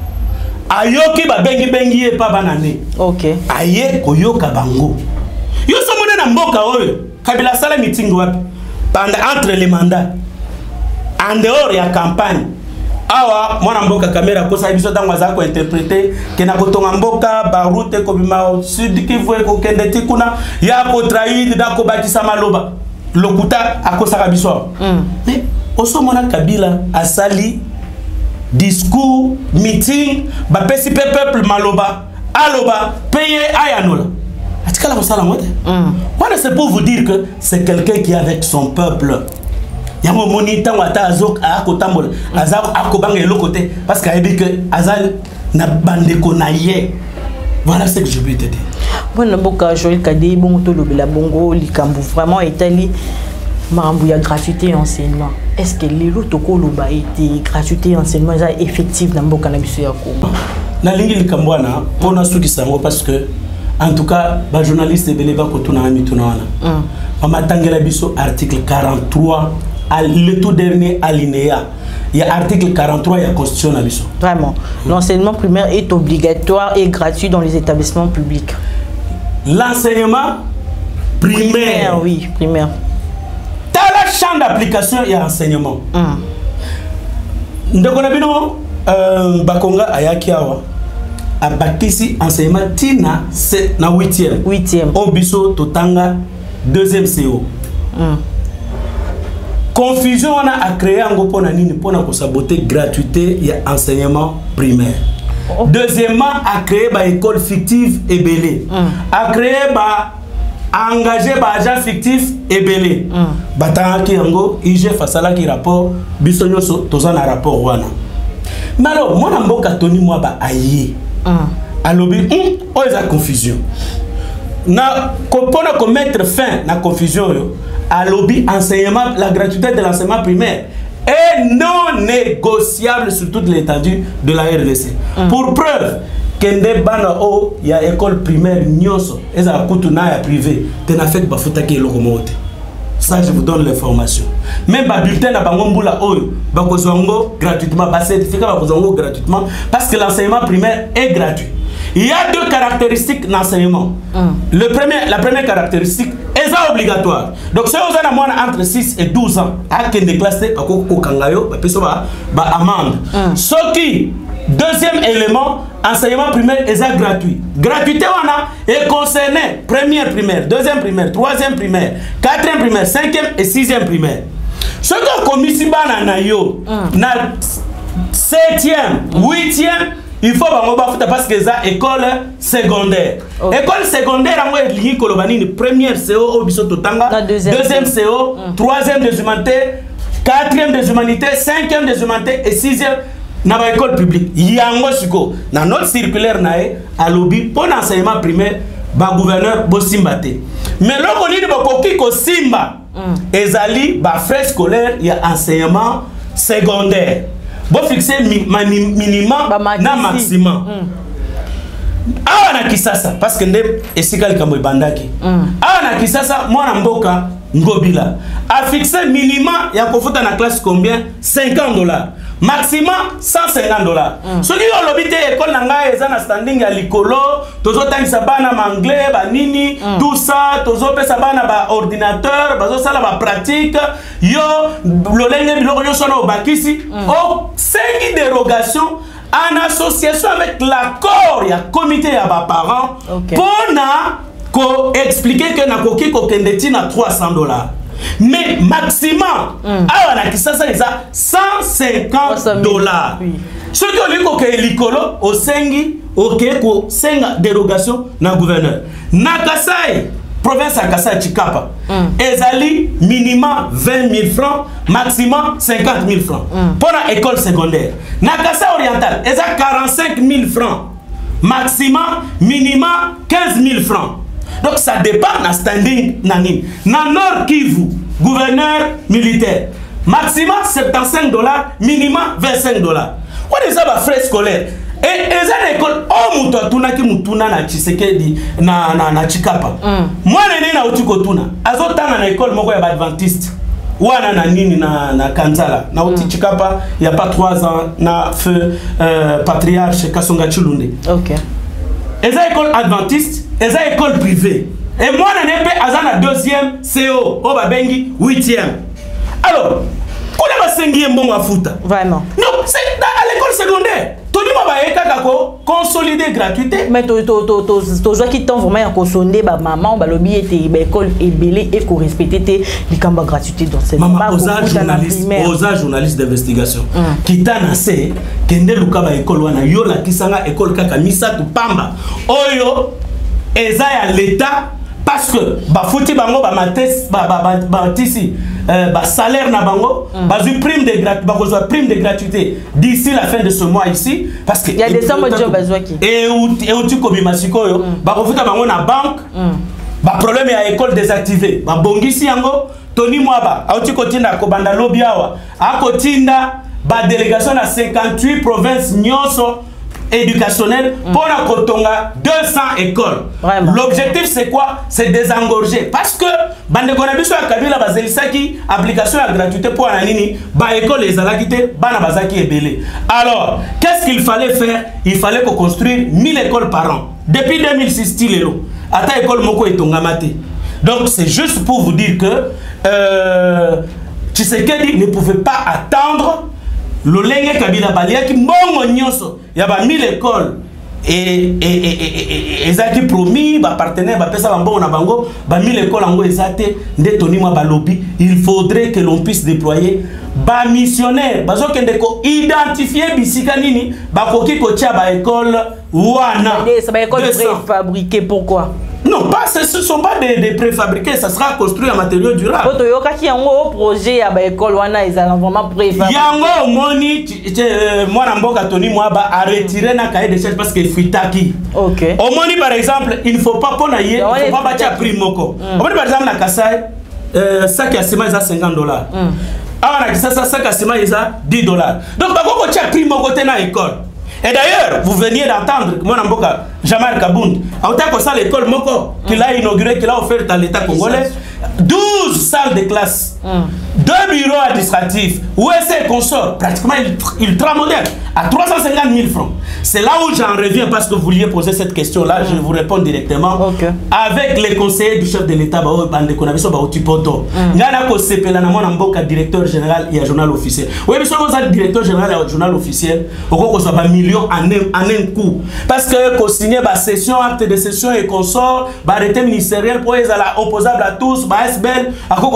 Ayoki ba bengi bengi e pa banane. OK. Aye koyoka bango. Yo somone na mboka oyo. Kabila sala meeting wapi? Pendant entre les mandats. En dehors ya campagne. Awa mwana mboka kamera kosa biso tango za ko interpréter kena kotonga mboka ba route ko bima sud Kivu ko kende tikuna ya ko trahir da ko batisa maloba lokuta akosa biso. Mais oso mona Kabila asali discours meeting ba pesi peuple maloba aloba payer ayanola atikala ko sala mote. Voilà, c'est pour vous dire que c'est quelqu'un qui est avec son peuple. Yango monita wata azok akotambola azak akobanga elokote parce qu'il dit que azal na bande konaye. Voilà ce que je peux te dire. Bon boka Joël Kadé bon to lobela bongo likambu vraiment etali marambu ya gratuité enseignement. Est-ce que les lots toko loba été gratuité enseignement ça effectif na mboka na biso ya ko? Na lingi likambu wana pona suki sango parce que en tout cas ba journaliste beleba ko tuna ami tuna wana. Mama tangela biso article quarante-trois le tout dernier alinéa. Il y a article quarante-trois, il y a constitution à l'issue. Vraiment. L'enseignement primaire est obligatoire et gratuit dans les établissements publics. L'enseignement primaire. primaire. Oui, primaire. Dans le champ d'application, il y a enseignement. Nous avons Bakonga Ayakiawa. A bâti enseignement Tina, c'est na huitième. Huitième. Obiso Totanga, deuxième C O. Confusion on a créé en gros nini pour na saboter gratuité il y a enseignement primaire. Oh. Deuxièmement a créé ba école fictive et belé. Mm. A créé ba engagé ba agent fictif et belé. Mm. Batanga ki yango I G fasala ki rapport bisonyo so tozana rapport wana. Mais alors moi na mboka toni moi ba ayi. Mm. Alobi hum o eza confusion. Na ko pona ko mettre fin na confusion yo. À lobby enseignement, la gratuité de l'enseignement primaire est non négociable sur toute l'étendue de la R D C. Mm. Pour preuve, Kende Bana O, il y a école primaire Nyoso, et ça coûte na privé, t'en as fait bafuta qui est locomote. Ça, je vous donne l'information. Même ba bulletin na bangombula O, bakozongo gratuitement, ba certificat bakozongo gratuitement, parce que l'enseignement primaire est gratuit. Il y a deux caractéristiques d'enseignement. Mm. Le premier, la première caractéristique est c'est obligatoire. Donc si vous avez entre six et douze ans, à quelle classe est au Kangayo, bah amende. Ce qui deuxième élément, enseignement primaire est gratuit. Gratuité on a est concerné première primaire, deuxième primaire, troisième primaire, quatrième primaire, cinquième et sixième primaire. Ce que la commission na yo na septième, huitième, il faut parce que ça école secondaire. Okay. École secondaire en ligne kolobani première C O au biso totanga, deuxième, deuxième C O, mm. troisième des humanités, quatrième des humanités, cinquième des humanités et sixième na ba école publique. Yango siko na notre circulaire nae à lobby pour l'enseignement primaire ba gouverneur bo simbate. Mais loko ni ba koki ko simba mm. ezali ba frais scolaire ya enseignement secondaire. Bon fixer mi, minimum na maximum. Mm. Awa na kisasa parce que ndem esikali kambo ibandaki. Mm. Awa na kisasa mwana mboka ngobila a fixé minimum ya kofuta na classe combien cinquante dollars. Maximum cent cinquante dollars. Mm. Ce qui est l'obité école nanga eza na standing ya likolo, tozo tangisa bana anglais, ba nini, mm. tout ça, tozo pesa bana ba ordinateur, bazo sala ba pratique, yo lolenge biloko yo sona obakisi, mm. o cinq dérogations en association avec l'accord ya comité ya ba parents, okay. Pour na ko expliquer que na koki ko kendeti na trois cents dollars. Mais maximum, mm. alors on a ça ça cent cinquante dollars. Ce qui est le cas l'école au sengi, ok, ko senga dérogation na gouverneur. Na Kasai, province à Kasai Chikapa, mm. ezali minimum vingt mille francs, maximum cinquante mille francs. Mm. Pour la école secondaire. Na Kasai oriental, ezali quarante-cinq mille francs, maximum minimum quinze mille francs. Donc ça dépend de standing nani. Dans Nord Kivu, gouverneur militaire, maximum soixante-quinze dollars, minimum vingt-cinq dollars. Quoi est ça va frais scolaire? Et les écoles, oh muto tuna ki mutuna na Tshisekedi na na na Chikapa. Moi nene na uti kotuna. Azotana na école moko ya Adventiste. Wana na nini na na Kanzala. Na uti Chikapa, il y a pas trois ans na feu euh, patriarche Kasonga Chilunde. OK. Les écoles adventistes, les écoles privées. Et moi, je n'ai pas à la deuxième C O, au Babengi, huitième. Alors, qu'on a la cinquième bon à foutre. Vraiment. Non, c'est à l'école secondaire. Tout le monde va consolider gratuité. Mais tu vois qui t'ont vraiment consolider, maman, lobby était l'école est belée et qu'on respecte les cambas gratuité dans cette maman, aux journalistes d'investigation. Qui t'a nassé, qui n'a pas l'école école, wana yola qui s'anga école kaka misa tu pamba. Oyo, eza ya l'État. Parce que bah fouti bango bah mates bah bah bah ici bah salaire na bango bah du prime de gratuité bah prime de gratuité d'ici la fin de ce mois ici parce que il y a des sommes de job qui et où et où tu commis masiko yo bah fouti bango na banque bah problème il y a école désactivée bah bongisi yango Tony Mwaba a tu kotinda ko banda lobiawa a kotinda bah délégation à cinquante-huit provinces nyonso éducationnel mm. pour la Kotonga deux cents écoles. L'objectif c'est quoi? C'est désengorger parce que bande konabiso ya kabila bazelisaki application à gratuité pour la nini ba école les alakité bana bazaki ebele. Alors, qu'est-ce qu'il fallait faire? Il fallait qu'on construire mille écoles par an. Depuis deux mille six stilelo. Ata école moko etongamate. Donc c'est juste pour vous dire que euh Tshisekedi ne pouvait pas attendre Lolenge Kabila Balia qui mbongo nyonso ya ba mille écoles et et et et ezaki promis ba partenaire ba pesa mbongo na bango ba mille écoles ngo ezate nde toni mwa ba lobby il faudrait que l'on puisse déployer ba missionnaire bazo kende ko identifier bisika nini ba koki ko tia ba école wana ça ba école préfabriquée pourquoi? Non, pas, ce ne sont pas des, des préfabriqués, ça sera construit en matériaux durables. Quand il y a un projet à l'école, ils ont vraiment préfabriqué. Il y a un moni, moi, je Tony Mwaba a retiré na cahier de charge parce qu'il faut taki. Ok. Au moni, par exemple, il ne faut pas ponailler, il ne faut pas bâtir prix moko. Au moni, par exemple, na Kasai, ça qui a ciment, il a cinquante dollars. Ah, on a ça, ça qui a ciment, il a dix dollars. Donc, il faut bâtir prix moko dans l'école. Et d'ailleurs, vous veniez d'entendre, moi, Namboka, Jamar Kabound, en tant que ça, l'école Moko, qu'il a inauguré, qu'il a offert à l'État congolais, douze salles de classe, mm. deux bureaux administratifs, U S C et consorts, pratiquement ultra moderne, à trois cent cinquante mille francs. C'est là où j'en reviens parce que vous vouliez poser cette question-là, mm. je vous réponds directement. Okay. Avec les conseillers du chef de l'État, directeur général et journal officiel. Oui, mais si vous êtes directeur général et journal officiel, vous avez un million en un coup. Parce que vous signez la session, acte de session et consort, arrêté ministériel pour les opposables à tous, S B L,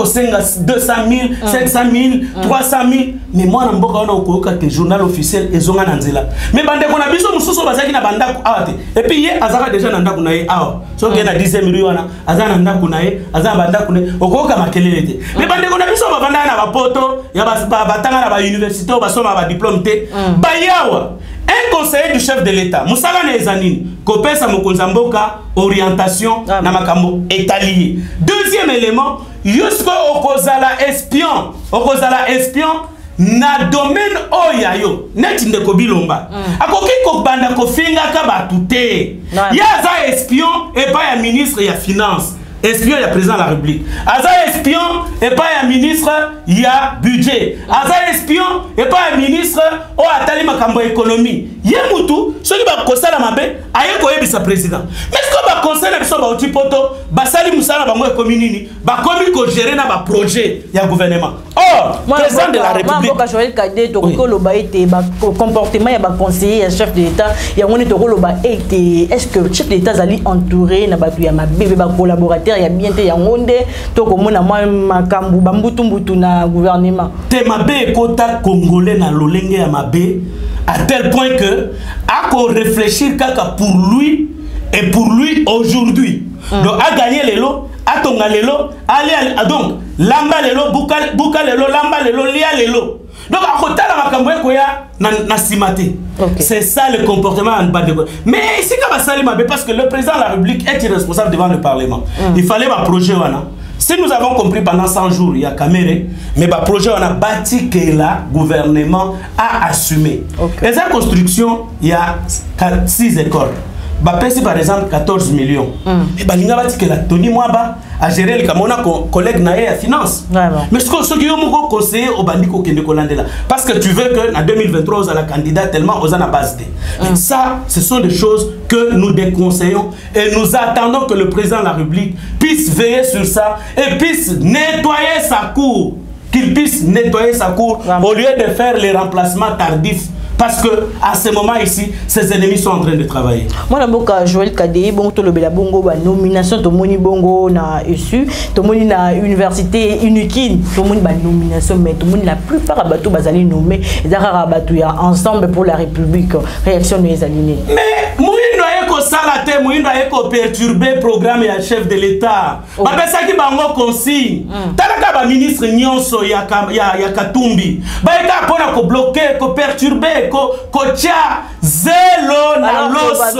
deux cent mille, cinq cent mille, trois cent mille. Mais moi, je suis un journal officiel et zonga nanzela. Mais bande qu'on a besoin de sous bazaki na banda awate. Et puis hier, azaka déjà nanda kunaye awa. So que na dixième million, azaka nanda kunaye, azaka banda kunaye. Okoka makelele. Mais bande qu'on a besoin de banda na bapoto, ya batanga na ba université, ba soma ba diplôme té. Bayawa. Un conseiller du chef de l'État, Moussala Nezanine, Kopesa Mokonzamboka, orientation, ah, Namakambo, étalier. Deuxième élément, Yusko Okozala espion, Okozala espion, na domaine oyayo, net de Kobilomba. Akoki Kokbanda Kofinga Kabatute. Yaza espion et pas un ministre et finance. Espion, il y a président de la République. Aza espion, et pas un ministre, il y a budget. Aza espion, et pas un ministre, ou atali makambo économie. Yemoutou, ceux qui va conseiller la mabe, aye koyebi sa président. Mais ce qu'on va conseiller la personne, ba poto, ba sali moussala ba mo communini, ba komi ko gérer na ba projet, il y a gouvernement. Or, président de la République. Moi, je vais cadet, to ko lo ba été, ba comportement ya ba conseiller, chef de l'État, ya ngone to ko lo ba été. Est-ce que le chef de l'État zali entouré na ba tu ya mabe ba collaborateur. Il y a bien des monde to komona moi makambu bambutu mbutu na gouvernement te mabe kota congolais na lolenge ya mabe à tel point que a ko réfléchir kaka pour lui et pour lui aujourd'hui mm. donc a gagné lelo a tonga lelo aller donc lamba lelo buka buka lelo lamba lelo lia lelo donc à côté la makambo ekoya na na simate. Okay. C'est ça le comportement en bas de quoi. Mais ici quand ça parce que le président de la République est irresponsable devant le Parlement. Mm. Il fallait un projet wana. Si nous avons compris pendant cent jours il y a caméra, mais le projet on a bâti que le gouvernement a assumé. Okay. Les constructions il y a six écoles. Bah par exemple quatorze millions. Mm. Et bah l'inga bâti que la Tony Mwaba a géré le Kamona collègue naé à finance. Vraiment. Mais ce que ceux qui ont conseillé au bandiko qui ne colandela parce que tu veux que en deux mille vingt-trois on a la candidate tellement aux ana base. Mm. Ça ce sont des choses que nous déconseillons et nous attendons que le président de la République puisse veiller sur ça et puisse nettoyer sa cour, qu'il puisse nettoyer sa cour. Vraiment. Au lieu de faire les remplacements tardifs. Parce que à ce moment ici, ces ennemis sont en train de travailler. Moi, je Joël Kadé, bon, tout le bongo, nomination, tout le monde bongo na E S U, tout le monde na université unique, tout le monde ba nomination, mais tout le monde la plupart abatou bazali nommé, et d'ailleurs abatou ya ensemble pour la République. Réaction des alignés. Mais Mouindo eko salate, Mouindo eko perturber programme et chef de l'État. Ba pesa ki bango consigne. Talaka ba ministre nyonso ya ya ya Katumbi. Ba eka pona ko bloquer, ko perturber. Kocha zelo na loso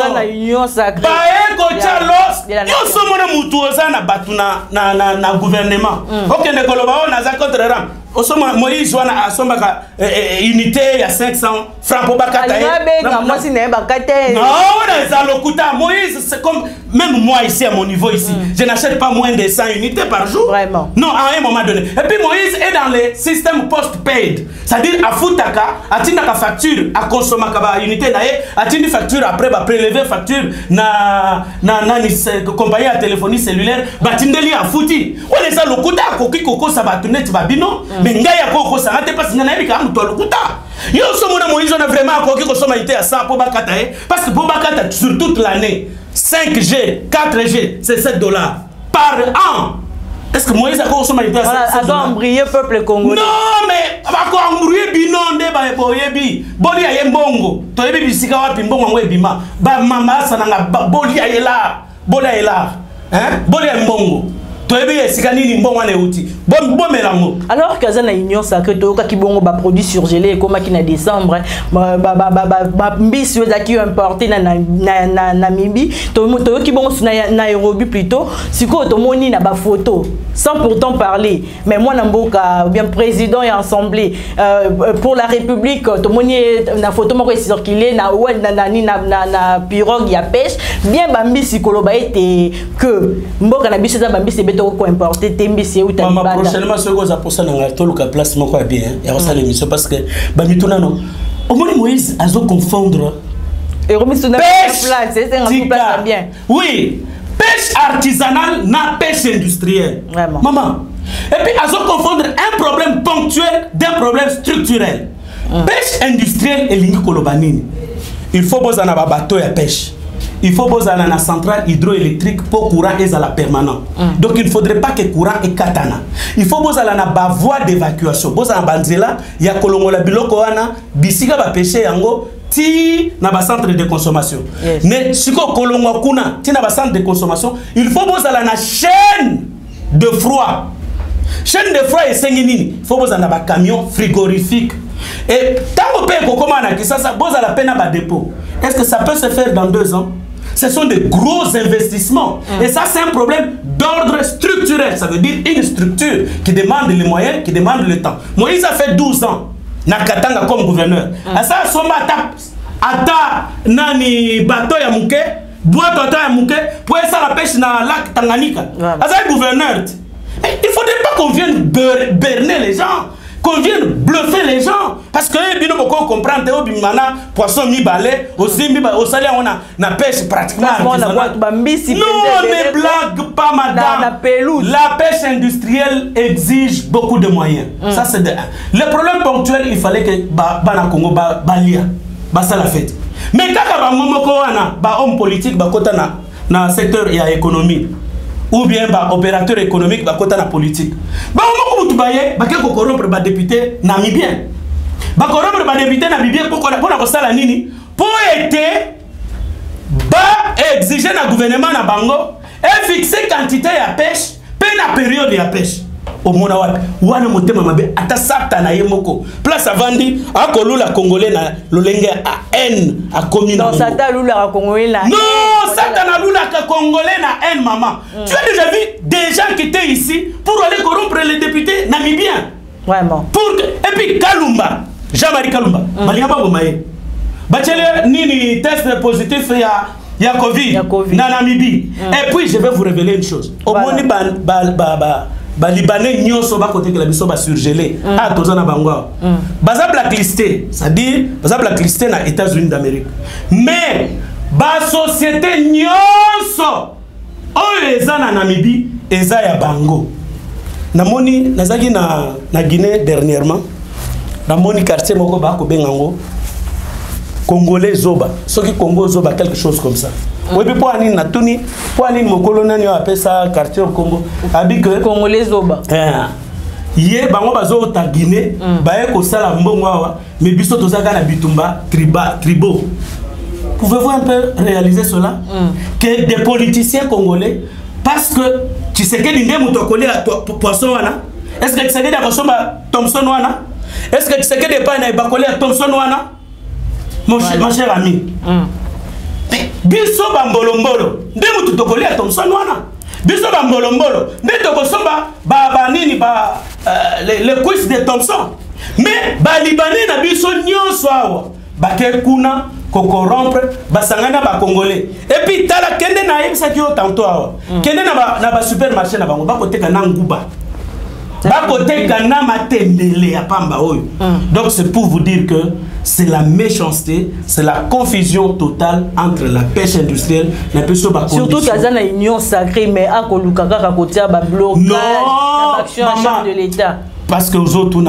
bae kocha loso yoso mona mutu oza na batu na na na, na gouvernement okende koloba on aza contre ram osoma Moïse wana asombaka unité ya cinq cents francs pour bakata non on a lokuta Moïse c'est comme même moi ici à mon niveau ici je n'achète pas moins de cent unités par jour vraiment non à un moment donné et puis Moïse est dans les systèmes post-paid c'est-à-dire à futaka atinda ka facture à consommer ka unité nae atindi facture après ba prélever facture na na na ni compagnie à téléphonie cellulaire batindeli à futi on les a lokuta koki koko sabatunet babino mais ngaya koko ça n'était pas signé na muto lokuta yo somona Moïse on a vraiment koki ko soma unité à cent pour bakata parce que pour bakata sur toute l'année cinq G, quatre G, c'est sept dollars par an. Est-ce que Moïse a consommé un peu ça? Ça doit embrayer le peuple congolais. Non, mais on va embrayer binon de ba boyebi. Boli aye mbongo. Toyebi bisika wapi mbongo ngwe bima. Ba mama sananga boli aye la. Boli aye la. Hein? Boli aye mbongo. Toyebi esika nini mbongo ane uti. Bon, bon mélange. Alors que dans l'union sacrée, tu as qui bon ba produit surgelé comme qui na décembre, ba ba ba ba ba bis qui importé na na na Namibie, tu qui bon na Nairobi plutôt, si quoi tu moni na ba photo, sans pourtant parler. Mais moi n'amboka bien président et assemblée pour la République, tu moni na photo moi circulé na ouais na na na na pirogue ya pêche, bien bambi si koloba était que mboka na biso za bambi c'est beto ko importer tembi ou ta prochainement ce que ça pour ça na to le place moko bien et on ça l'émission parce que bamituna non au moins Moïse azo confondre et remis sur place c'est un place bien oui pêche artisanale na pêche industrielle vraiment maman et puis azo confondre un problème ponctuel d'un problème structurel hum. Pêche industrielle et lingi kolobanini il faut bozana ba bateau ya pêche. Il faut poser une centrale hydroélectrique pour courant et la permanent. Mm. Donc il ne faudrait pas que courant et katana. Il faut poser une voie d'évacuation. Poser un banzela, il y a kolongo la biloko wana, bisiga ba pêcher yango ti na ba centre de consommation. Yes. Mais si ko kolongo kuna ti na ba centre de consommation, il faut poser une chaîne de froid. Chaîne de froid et senginini. Il faut poser un camion frigorifique. Et tant que paye comment on a ça, ça pose à la peine à bas dépôt. Est-ce que ça peut se faire dans deux ans? Ce sont de gros investissements. Mm. Et ça, c'est un problème d'ordre structurel. Ça veut dire une structure qui demande les moyens, qui demande le temps. Moïse a fait douze ans, Nakatanga comme gouverneur. Mm. À ça, son matap, ata nani bateau ya mouké, boîte bateau ya mouké, pour ça la pêche dans le lac Tanganyika. À ça, gouverneur. Il ne faudrait pas qu'on vienne berner les gens. Qu'on vienne bluffer les gens parce que eh, bino boko comprendre au bimana poisson mi balai aussi mi au salaire on a na pêche pratiquement non ne blague pas madame la, la, la pêche industrielle exige beaucoup de moyens mm. Ça c'est de le problème ponctuel il fallait que ba bana Congo ba balia ba ça la fête mais kaka ba momoko wana ba homme politique ba kota na na secteur ya économie ou bien ba opérateur économique ba kota na politique ba moko mutu baye ba ke ko corrompre ba député namibien ba corrompre ba député namibien pour ko na ko sala nini pour être ba exiger na gouvernement na bango et fixer quantité ya pêche pe na période ya pêche au mona wapi wana motema mabe ata sata na yemoko place avandi akolula congolais na lolenge a haine a commune non sata lula congolais na non sata na lula congolais na haine maman mm. Tu as déjà vu des gens qui étaient ici pour aller corrompre les députés namibiens vraiment pour et puis Kalumba Jean-Marie Kalumba mm. Balinga ba bomaye bachele nini test positif ya ya Covid, ya COVID. Na Namibie mm. Et puis je vais vous révéler une chose au voilà. Moni ba ba ba, ba ba libanais nyonso ba côté que la biso ba surgelé mm. Ah tozana bango mm. Baza blacklisté c'est-à-dire baza blacklisté na États-Unis d'Amérique mais ba société nyonso oyo eza na Namibie eza ya bango namoni nazaki na na Guinée dernièrement namoni quartier moko ba ko bengango Congolais Zoba soki Congo Zoba quelque chose comme ça. Oui, puis pour aller na tuni, pour aller mon colonel yo appelle ça quartier au Congo. Abi que Congolais Zoba. Eh. Yé bango bazo ta Guinée, baé ko sala mbongo wa, mais biso tozaka na bitumba triba tribo. Pouvez-vous un peu réaliser cela mm. Que des politiciens congolais parce que tu sais que l'indé muto collé à poisson wana. Est-ce que tu sais que poisson ba Thomson wana? Est-ce que tu sais que des pains ba collé à Thomson wana? Mon, voilà. Mon cher ami. Mm. Biso bambolombolo nde mutu tokoli à Thomson wana biso bambolombolo nde tokosomba ba ba nini ba uh, les les quiz de Thomson mais ba libanais na biso nyonso awa ba ke kuna ko corrompre ba sangana ba congolais et puis tala kende na yebisa ki o tanto awa mm. Kende na ba na ba supermarché na bango ba koteka na nguba ba koteka na matendele ya pamba oyo mm. Donc c'est pour vous dire que c'est la méchanceté, c'est la confusion totale entre la pêche industrielle et la pêche sur la surtout qu'il y a une union sacrée, mais à Kolukaka, à côté, à blocage, à l'action de l'État. Parce que aux autres,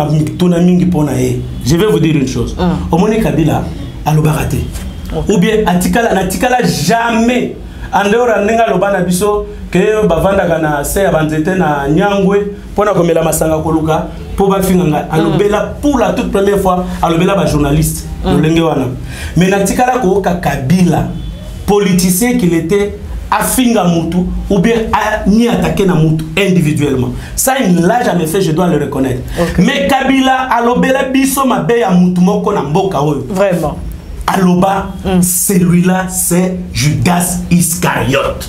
je vais vous dire une chose. Au Moni Kabila, à l'Obarate. Ou bien, à Tikala, à Tikala, jamais. En dehors de Nenga Lobana Biso, que Bavanda Gana, c'est Avanzete, na Nyangwe, pour la Komela Masanga Koluka. Pour Bafinganga, alobela pour la toute première fois, alobela ba journaliste, mm. Le Lengewana. Mais Natikala Koka Kabila, politicien qu'il était à finga mutu ou bien à ni attaquer na mutu individuellement. Ça il l'a jamais fait, je dois le reconnaître. Okay. Mais Kabila alobela biso mabe ya mutu moko na mboka oyo. Vraiment. Aloba, mm. celui-là c'est Judas Iscariote.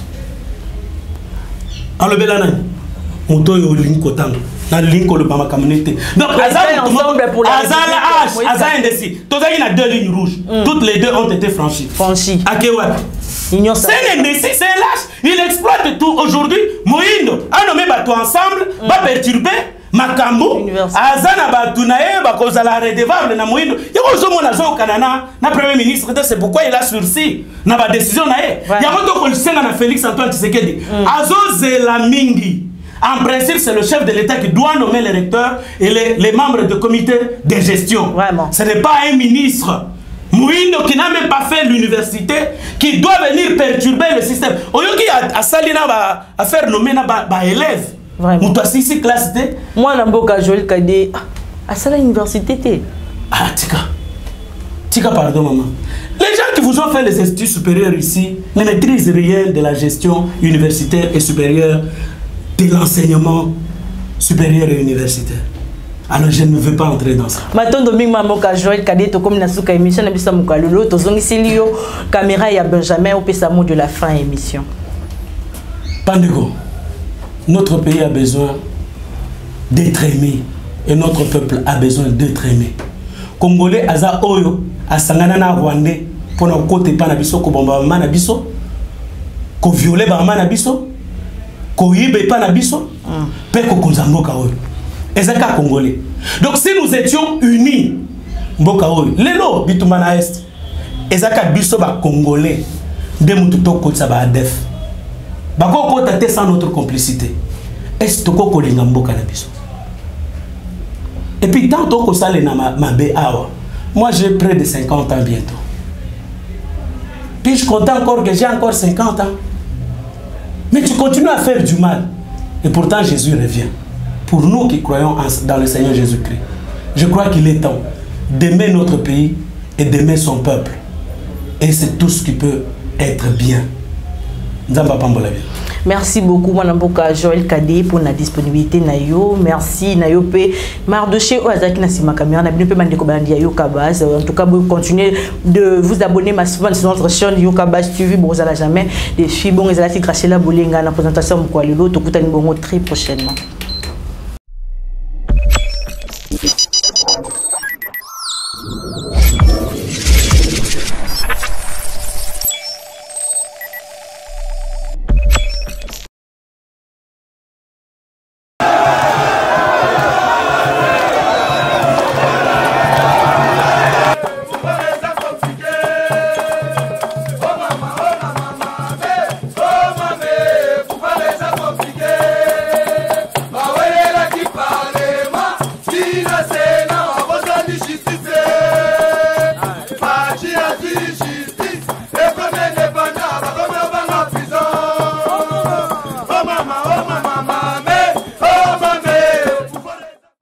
Alobela nani? Mutu oyo linko tango. Na linko le bama communauté. Donc Azal ensemble pour la Azal H, Azal indécis. Tous il a deux lignes rouges. Mm. Toutes les deux ont été franchies. Franchies. Akewa. C'est un indécis, c'est un lâche. Il exploite tout aujourd'hui. Moïno a nommé bateau ensemble, mm. va perturber Makambo. Azana Batunae, Bakozala redevable na Moïno. Yako zomo na zo Kanana, na premier ministre, c'est pourquoi il a sursis. Na ba décision nae. Yako to kolsenga na Félix Antoine Tshisekedi. Azo zela mingi. En principe, c'est le chef de l'État qui doit nommer les recteurs et les, les membres du comité de gestion. Vraiment. Ce n'est pas un ministre. Mouindo qui n'a même pas fait l'université, qui doit venir perturber le système. Oyoki a salina à faire nommer na élève. Vraiment. Moutouassi si classe T. Moi, Namboka Joël Kadé, à ça l'université. Ah, Tika. Tika, pardon, maman. Les gens qui vous ont fait les études supérieures ici ne maîtrisent rien de la gestion universitaire et supérieure, de l'enseignement supérieur et universitaire. Alors je ne veux pas entrer dans ça. Maintenant, Dominique Mamoka Joël Kadé, comme na suka émission na bisa mukalolo, tozongi silio caméra ya Benjamin au pesa mot de la fin émission. Pandego, notre pays a besoin d'être aimé et notre peuple a besoin d'être aimé. Congolais aza oyo asangana na Rwandais pour na côté pa na biso ko bomba ma na biso ko violer ba ma na biso ko yibe pa na biso pe ko konzamboka oyo. Ezaka congolais. Donc si nous étions unis, mboka oyo, lelo bitumana est. Ezaka biso ba congolais de mututo kotsa ba def. Ba ko kota te sans notre complicité. Est to ko kolinga mboka na biso. Et puis tant to ko sale na mabe awa. Moi j'ai près de cinquante ans bientôt. Puis je compte encore que j'ai encore cinquante ans. Mais tu continues à faire du mal. Et pourtant Jésus revient. Pour nous qui croyons dans le Seigneur Jésus-Christ, je crois qu'il est temps d'aimer notre pays et d'aimer son peuple. Et c'est tout ce qui peut être bien. Merci beaucoup, Mwanamboka Joël Kadé, pour la disponibilité. Nayo. Merci, Nayo P. Mardoché, Oazaki Nasima Caméra, Nabi Pe Mandeko Bandi Yokabaz. En tout cas, vous continuez de vous abonner massivement sur notre chaîne Yokabaz T V. Bon, vous n'allez jamais des filles. Bon, vous allez grâce à la Bolinga, la présentation de Mkwalilo. Tout le monde très prochainement.